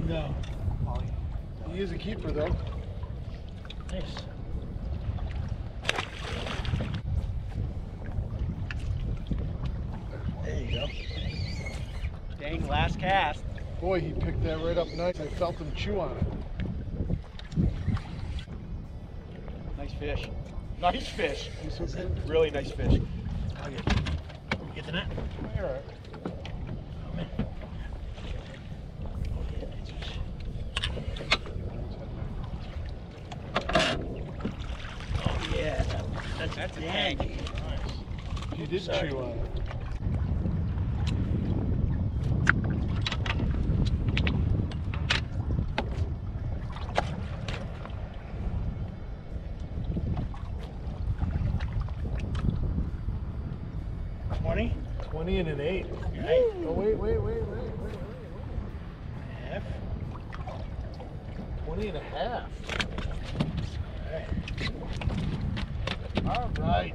No. He is a keeper though. Nice. There you go. Dang, last cast. Boy, he picked that right up nice. I felt him chew on it. Nice fish. Nice fish. He's so good. Really nice fish. I'll get the net. All right. Oh, man. Oh, yeah, nice fish. Oh, yeah. That's a tank. Nice. He did chew on it. $20? 20 and an 8. Right. Oh, wait. Half. 20 and a half. All right. All right.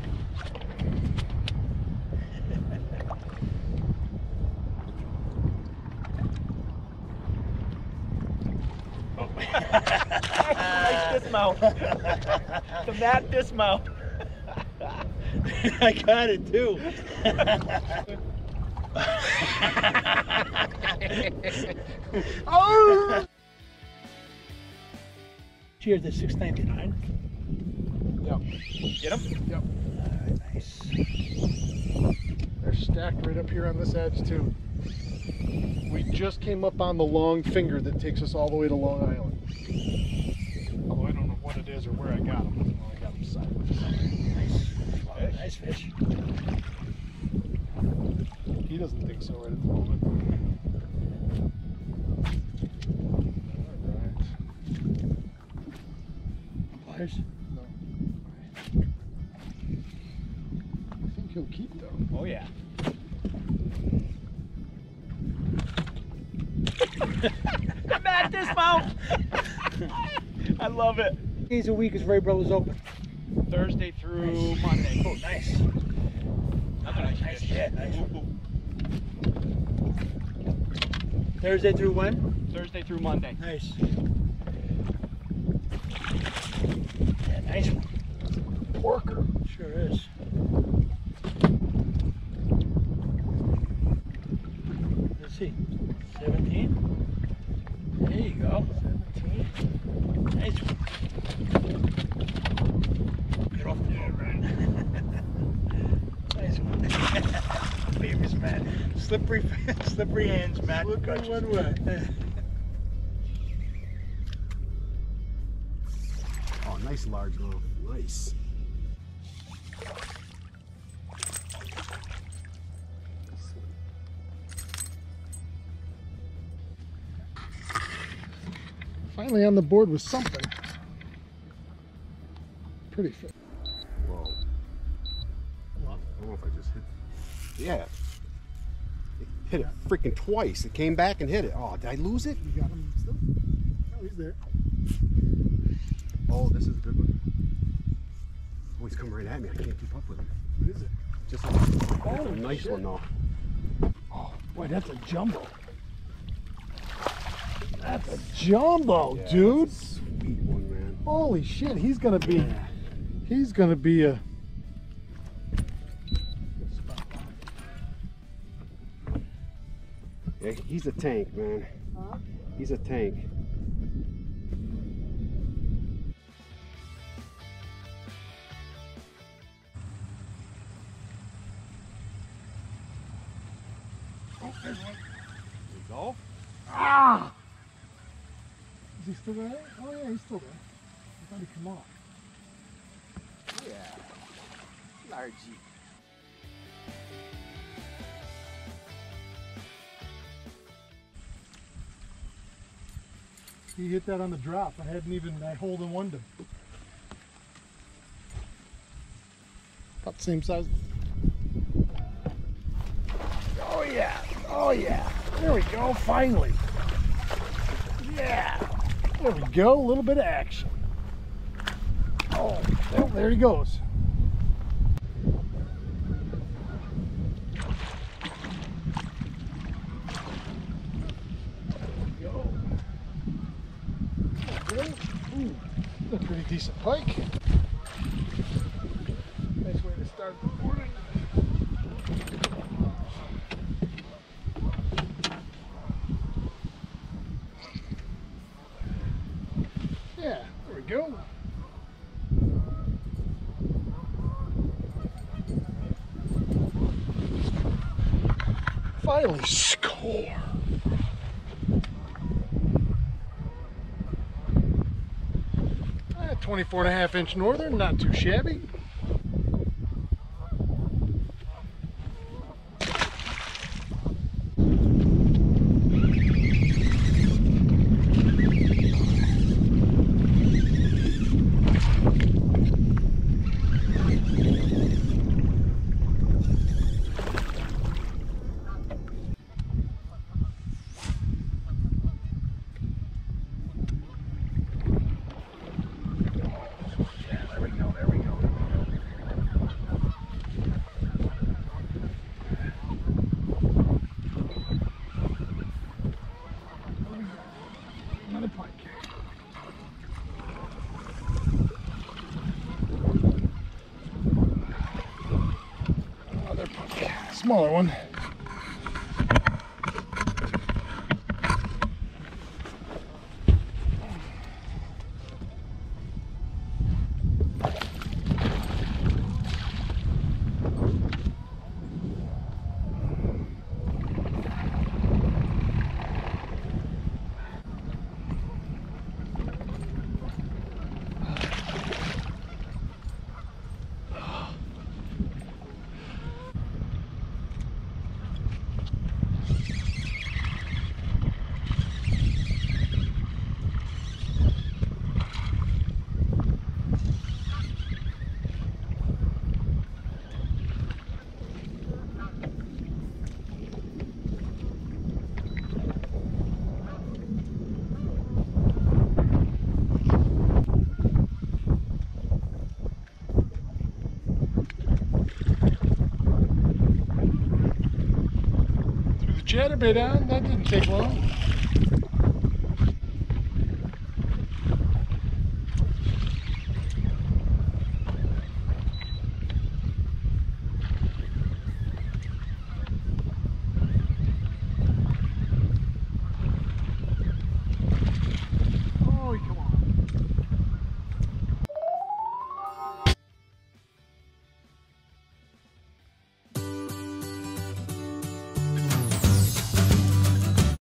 Nice dismount. The mat dismount. I got it too. Oh! Cheers to $6.99. Yep. Get him? Yep. Nice. They're stacked right up here on this edge too. We just came up on the long finger that takes us all the way to Long Island. Although I don't know what it is or where I got them. I got them sideways. Nice. Oh, nice fish. He doesn't think so right at the moment. All right. Pliers? No. I think he'll keep though. Oh, yeah. Mat dismount. I love it. Days a week is Ray Brothers open. Thursday through Monday. Oh, nice. Another nice Nice, fish. yeah, nice. Ooh, ooh. Thursday through when? Thursday through Monday. Nice. Yeah, nice one. Porker. Sure is. Let's see. 17. There you go. 17. Nice one. Get off the boat, man. Nice one. Famous man. Slippery hands, Matt. Slippery one way. Oh, nice large one. Nice. Finally on the board with something. Pretty fit. Whoa. I don't know if I just hit. Yeah. It hit it freaking twice. It came back and hit it. Oh, did I lose it? You got him still? Oh, he's there. Oh, this is a good one. Oh, he's coming right at me. I can't keep up with him. What is it? Just like, that's a Oh, nice shit. one though. Oh, boy, that's a jumbo. That's a jumbo, Yeah, dude. that's a sweet one, man. Holy shit, he's gonna be a Yeah, he's a tank, man. Huh? He's a tank. Oh, there's one. There you go. Ah! Is he still there? Oh yeah, he's still there. I thought he'd come off. Yeah. Largy. He hit that on the drop. I hold and won him. About the same size. Oh yeah, oh yeah. There we go, finally. Yeah, there we go, a little bit of action. Oh, there he goes. There we go. pretty decent pike. Nice way to start the morning. Yeah, there we go. Finally score. 24.5-inch northern, not too shabby. Smaller one. Chatterbait on, that didn't take long.